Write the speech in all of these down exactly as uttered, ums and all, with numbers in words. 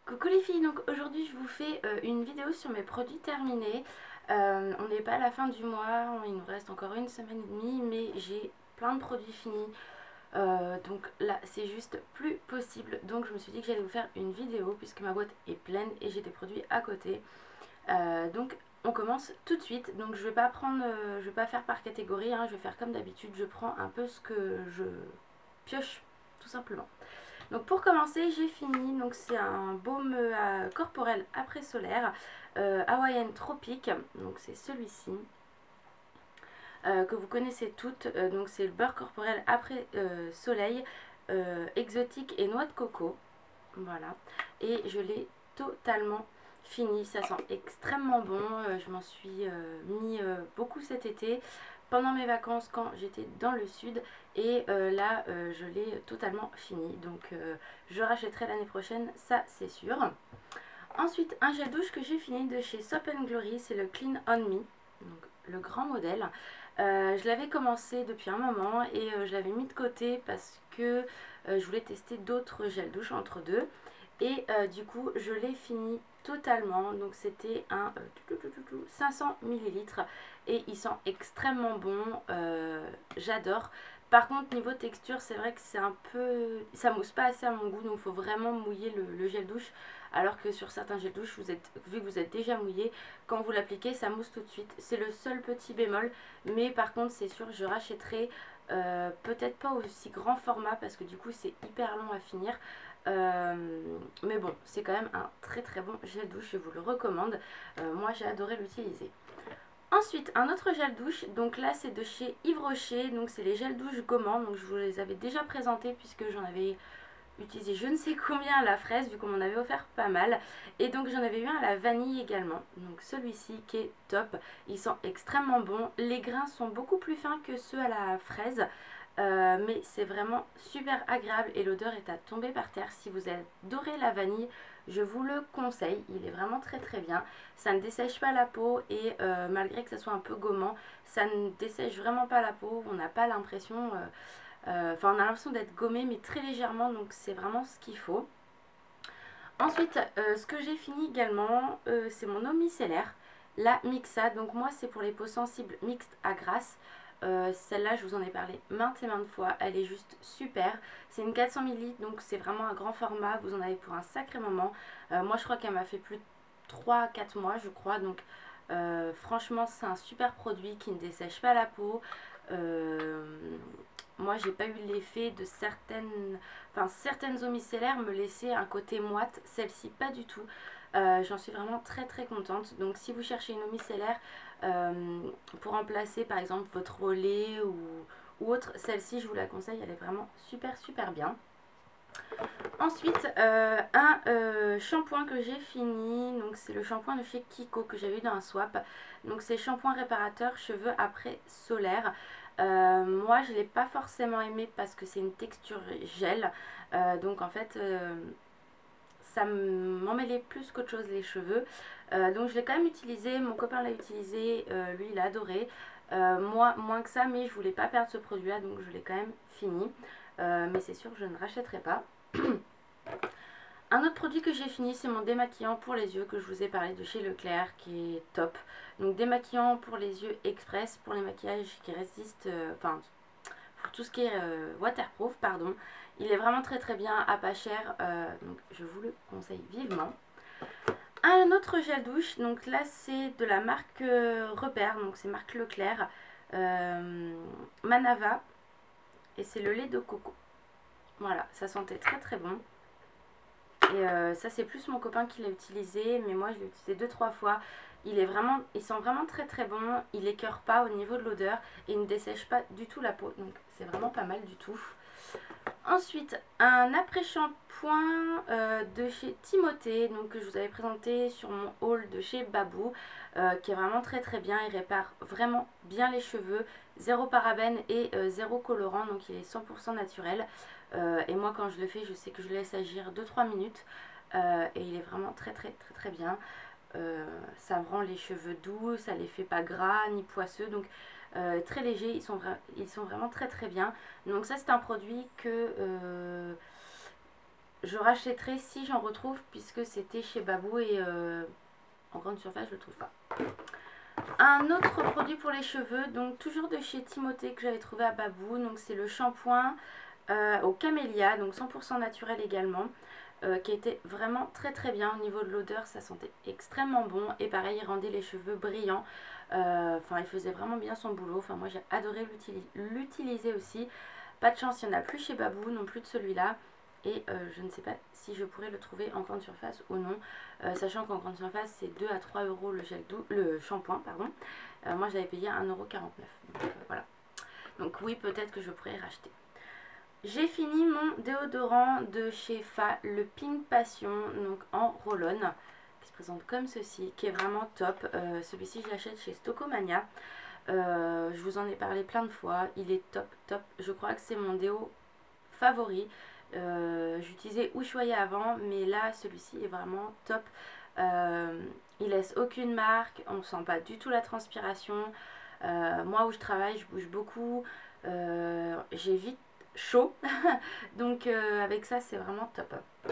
Coucou les filles, donc aujourd'hui je vous fais euh, une vidéo sur mes produits terminés. Euh, on n'est pas à la fin du mois, il nous reste encore une semaine et demie, mais j'ai plein de produits finis. Euh, donc là c'est juste plus possible. Donc je me suis dit que j'allais vous faire une vidéo puisque ma boîte est pleine et j'ai des produits à côté. Euh, donc on commence tout de suite. Donc je vais pas prendre, euh, je vais pas faire par catégorie, hein, je vais faire comme d'habitude, je prends un peu ce que je pioche tout simplement. Donc pour commencer, j'ai fini. Donc c'est un baume euh, corporel après solaire euh, Hawaiian Tropique. Donc c'est celui-ci euh, que vous connaissez toutes. Euh, donc c'est le beurre corporel après euh, soleil euh, exotique et noix de coco. Voilà. Et je l'ai totalement fini. Ça sent extrêmement bon. Euh, je m'en suis euh, mis euh, beaucoup cet été pendant mes vacances quand j'étais dans le sud et euh, là euh, je l'ai totalement fini, donc euh, je rachèterai l'année prochaine, ça c'est sûr. Ensuite un gel douche que j'ai fini de chez Soap and Glory, c'est le Clean On Me, donc le grand modèle. Euh, je l'avais commencé depuis un moment et euh, je l'avais mis de côté parce que euh, je voulais tester d'autres gels douche entre deux et euh, du coup je l'ai fini totalement. Donc c'était un euh, cinq cents millilitres et il sent extrêmement bon, euh, j'adore. Par contre niveau texture c'est vrai que c'est un peu, ça mousse pas assez à mon goût, donc il faut vraiment mouiller le, le gel douche, alors que sur certains gels douche vous êtes, vu que vous êtes déjà mouillé, quand vous l'appliquez ça mousse tout de suite. C'est le seul petit bémol, mais par contre c'est sûr je rachèterai euh, peut-être pas aussi grand format parce que du coup c'est hyper long à finir. Euh, mais bon, c'est quand même un très très bon gel douche, je vous le recommande. Euh, moi j'ai adoré l'utiliser. Ensuite, un autre gel douche, donc là c'est de chez Yves Rocher, donc c'est les gels douche gommants, donc je vous les avais déjà présentés puisque j'en avais utilisé je ne sais combien à la fraise vu qu'on m'en avait offert pas mal, et donc j'en avais eu un à la vanille également, donc celui-ci qui est top, il sent extrêmement bon, les grains sont beaucoup plus fins que ceux à la fraise, euh, mais c'est vraiment super agréable et l'odeur est à tomber par terre. Si vous adorez la vanille, je vous le conseille, il est vraiment très très bien, ça ne dessèche pas la peau et euh, malgré que ça soit un peu gommant, ça ne dessèche vraiment pas la peau, on n'a pas l'impression, euh, euh, enfin on a l'impression d'être gommé mais très légèrement, donc c'est vraiment ce qu'il faut. Ensuite, euh, ce que j'ai fini également, euh, c'est mon eau micellaire, la Mixa. Donc moi, c'est pour les peaux sensibles mixtes à grasse. Euh, Celle-là, je vous en ai parlé maintes et maintes fois. Elle est juste super. C'est une quatre cents millilitres, donc c'est vraiment un grand format. Vous en avez pour un sacré moment. Euh, moi, je crois qu'elle m'a fait plus de trois à quatre mois, je crois. Donc euh, franchement, c'est un super produit qui ne dessèche pas la peau. Euh, moi j'ai pas eu l'effet de certaines, enfin certaines eaux micellaires me laissaient un côté moite, celle-ci pas du tout. Euh, j'en suis vraiment très très contente. Donc si vous cherchez une eau micellaire euh, pour remplacer par exemple votre eau lait ou, ou autre, celle-ci je vous la conseille, elle est vraiment super super bien. Ensuite, euh, un euh, shampoing que j'ai fini, donc c'est le shampoing de chez Kiko que j'avais eu dans un swap. Donc c'est shampoing réparateur cheveux après solaire. Euh, moi je ne l'ai pas forcément aimé parce que c'est une texture gel. Euh, donc en fait euh, ça m'emmêlait plus qu'autre chose les cheveux. Euh, donc je l'ai quand même utilisé, mon copain l'a utilisé, euh, lui il a adoré. Euh, moi moins que ça, mais je voulais pas perdre ce produit là, donc je l'ai quand même fini. Euh, mais c'est sûr que je ne rachèterai pas. Un autre produit que j'ai fini, c'est mon démaquillant pour les yeux que je vous ai parlé de chez Leclerc, qui est top. Donc démaquillant pour les yeux express, pour les maquillages qui résistent, euh, enfin pour tout ce qui est euh, waterproof, pardon. Il est vraiment très très bien, à pas cher, euh, donc je vous le conseille vivement. Un autre gel douche, donc là c'est de la marque euh, Repère, donc c'est marque Leclerc, euh, Manava, et c'est le lait de coco. Voilà, ça sentait très très bon. Et euh, ça c'est plus mon copain qui l'a utilisé, mais moi je l'ai utilisé deux trois fois. Il est vraiment, il sent vraiment très très bon, il écœure pas au niveau de l'odeur et il ne dessèche pas du tout la peau, donc c'est vraiment pas mal du tout. Ensuite, un après-shampoing euh, de chez Timothée, donc que je vous avais présenté sur mon haul de chez Babou, euh, qui est vraiment très très bien, il répare vraiment bien les cheveux, zéro parabène et euh, zéro colorant, donc il est cent pour cent naturel. Euh, et moi quand je le fais, je sais que je le laisse agir deux trois minutes euh, et il est vraiment très très très très bien. Euh, ça me rend les cheveux doux, ça les fait pas gras ni poisseux, donc euh, très légers, ils sont, ils sont vraiment très très bien. Donc ça c'est un produit que euh, je rachèterai si j'en retrouve, puisque c'était chez Babou et euh, en grande surface je le trouve pas. Un autre produit pour les cheveux, donc toujours de chez Timothée que j'avais trouvé à Babou, donc c'est le shampoing euh, au camélia, donc cent pour cent naturel également, euh, qui était vraiment très très bien. Au niveau de l'odeur, ça sentait extrêmement bon, et pareil, il rendait les cheveux brillants. Euh, enfin, il faisait vraiment bien son boulot. Enfin, moi j'ai adoré l'utiliser aussi. Pas de chance, il n'y en a plus chez Babou, non plus de celui-là. Et euh, je ne sais pas si je pourrais le trouver en grande surface ou non, euh, sachant qu'en grande surface c'est deux à trois euros le gel doux, le shampoing pardon. Euh, moi j'avais payé un euro quarante-neuf. Donc euh, voilà. Donc oui, peut-être que je pourrais racheter. J'ai fini mon déodorant de chez Fa, le Pink Passion, donc en roll-on, qui se présente comme ceci, qui est vraiment top. Euh, Celui-ci je l'achète chez Stocomania. Euh, je vous en ai parlé plein de fois, il est top top. Je crois que c'est mon déo favori. Euh, J'utilisais Ushuaïa avant, mais là celui-ci est vraiment top. Euh, il laisse aucune marque, on ne sent pas du tout la transpiration. Euh, moi où je travaille, je bouge beaucoup, euh, j'ai vite chaud, donc euh, avec ça c'est vraiment top.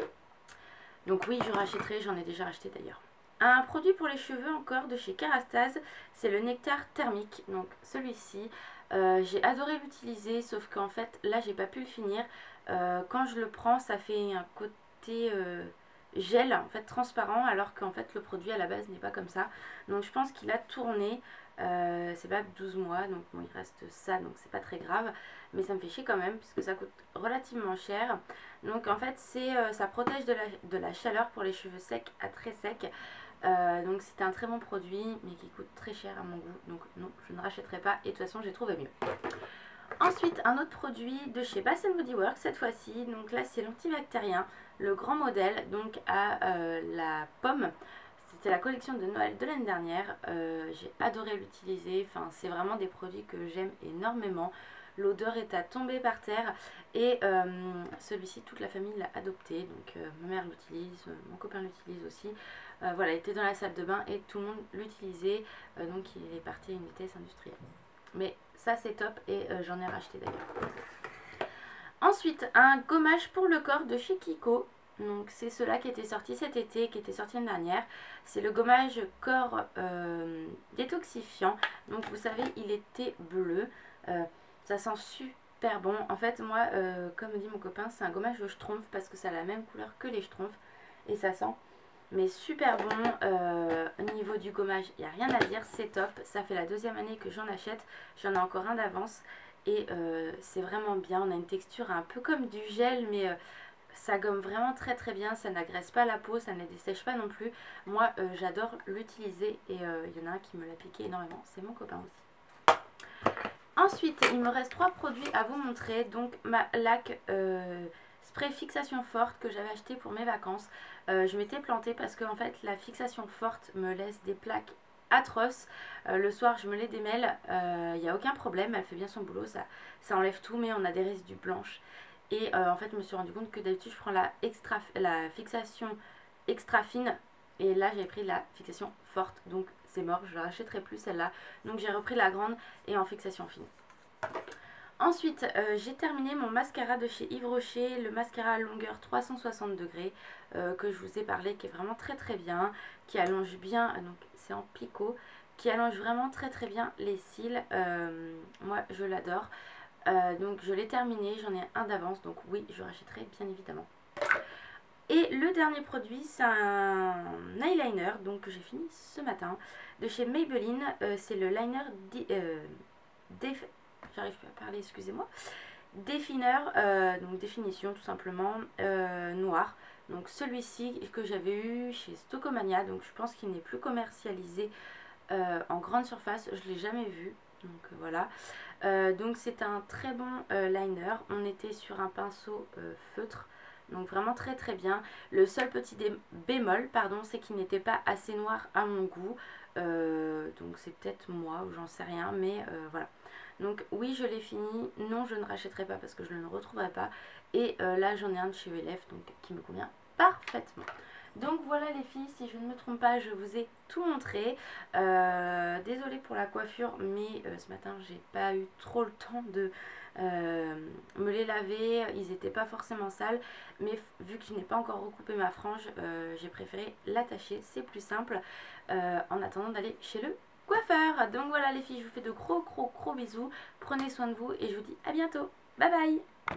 Donc oui, je rachèterai, j'en ai déjà acheté d'ailleurs. Un produit pour les cheveux encore de chez Kerastase, c'est le nectar thermique. Donc celui-ci, euh, j'ai adoré l'utiliser, sauf qu'en fait là j'ai pas pu le finir. Euh, quand je le prends, ça fait un côté euh, gel, en fait transparent, alors qu'en fait le produit à la base n'est pas comme ça. Donc je pense qu'il a tourné. Euh, c'est pas douze mois, donc bon, il reste ça, donc c'est pas très grave, mais ça me fait chier quand même puisque ça coûte relativement cher. Donc en fait c'est euh, ça protège de la, de la chaleur pour les cheveux secs à très secs. Euh, donc c'était un très bon produit mais qui coûte très cher à mon goût, donc non, je ne rachèterai pas, et de toute façon j'ai trouvé mieux. Ensuite, un autre produit de chez Bath and Body Works cette fois-ci, donc là c'est l'antibactérien, le grand modèle, donc à euh, la pomme. C'était la collection de Noël de l'année dernière, euh, j'ai adoré l'utiliser, enfin c'est vraiment des produits que j'aime énormément. L'odeur est à tomber par terre, et euh, celui-ci toute la famille l'a adopté, donc euh, ma mère l'utilise, mon copain l'utilise aussi. Euh, voilà, il était dans la salle de bain et tout le monde l'utilisait, euh, donc il est parti à une vitesse industrielle. Mais ça c'est top, et euh, j'en ai racheté d'ailleurs. Ensuite, un gommage pour le corps de chez Kiko. Donc c'est cela qui était sorti cet été, qui était sorti l'année dernière. C'est le gommage corps euh, détoxifiant. Donc vous savez, il était bleu. Euh, ça sent super bon. En fait, moi, euh, comme dit mon copain, c'est un gommage au schtroumpf parce que ça a la même couleur que les schtroumpfs. Et ça sent mais super bon. Euh, au niveau du gommage, il n'y a rien à dire, c'est top. Ça fait la deuxième année que j'en achète. J'en ai encore un d'avance. Et euh, c'est vraiment bien. On a une texture un peu comme du gel, mais... Euh, ça gomme vraiment très très bien, ça n'agresse pas la peau, ça ne la dessèche pas non plus. Moi euh, j'adore l'utiliser, et euh, il y en a un qui me l'a piqué énormément, c'est mon copain aussi. Ensuite, il me reste trois produits à vous montrer. Donc ma laque euh, spray fixation forte que j'avais acheté pour mes vacances. Euh, je m'étais plantée parce que en fait la fixation forte me laisse des plaques atroces. Euh, le soir je me les démêle, il euh, n'y a aucun problème, elle fait bien son boulot, ça, ça enlève tout, mais on a des résidus blanches. Et euh, en fait je me suis rendu compte que d'habitude je prends la, extra, la fixation extra fine, et là j'ai pris la fixation forte, donc c'est mort, je ne la rachèterai plus celle-là. Donc j'ai repris la grande et en fixation fine. Ensuite euh, j'ai terminé mon mascara de chez Yves Rocher, le mascara à longueur trois cent soixante degrés, euh, que je vous ai parlé, qui est vraiment très très bien, qui allonge bien, donc c'est en picot, qui allonge vraiment très très bien les cils. Euh, moi je l'adore. Euh, donc je l'ai terminé, j'en ai un d'avance, donc oui, je rachèterai bien évidemment. Et le dernier produit, c'est un eyeliner, donc que j'ai fini ce matin, de chez Maybelline. Euh, c'est le liner, euh, j'arrive plus à parler, excusez-moi, défineur, euh, donc définition tout simplement, euh, noir. Donc celui-ci que j'avais eu chez Stocomania, donc je pense qu'il n'est plus commercialisé euh, en grande surface, je ne l'ai jamais vu, donc euh, voilà. Euh, donc c'est un très bon euh, liner, on était sur un pinceau euh, feutre, donc vraiment très très bien. Le seul petit bémol, pardon, c'est qu'il n'était pas assez noir à mon goût, euh, donc c'est peut-être moi ou j'en sais rien, mais euh, voilà. Donc oui, je l'ai fini, non je ne rachèterai pas parce que je ne le retrouverai pas, et euh, là j'en ai un de chez U L F, donc qui me convient parfaitement. Donc voilà les filles, si je ne me trompe pas, je vous ai tout montré. Euh, désolée pour la coiffure, mais euh, ce matin j'ai pas eu trop le temps de euh, me les laver. Ils n'étaient pas forcément sales, mais vu que je n'ai pas encore recoupé ma frange, euh, j'ai préféré l'attacher, c'est plus simple, euh, en attendant d'aller chez le coiffeur. Donc voilà les filles, je vous fais de gros gros gros bisous, prenez soin de vous et je vous dis à bientôt. Bye bye.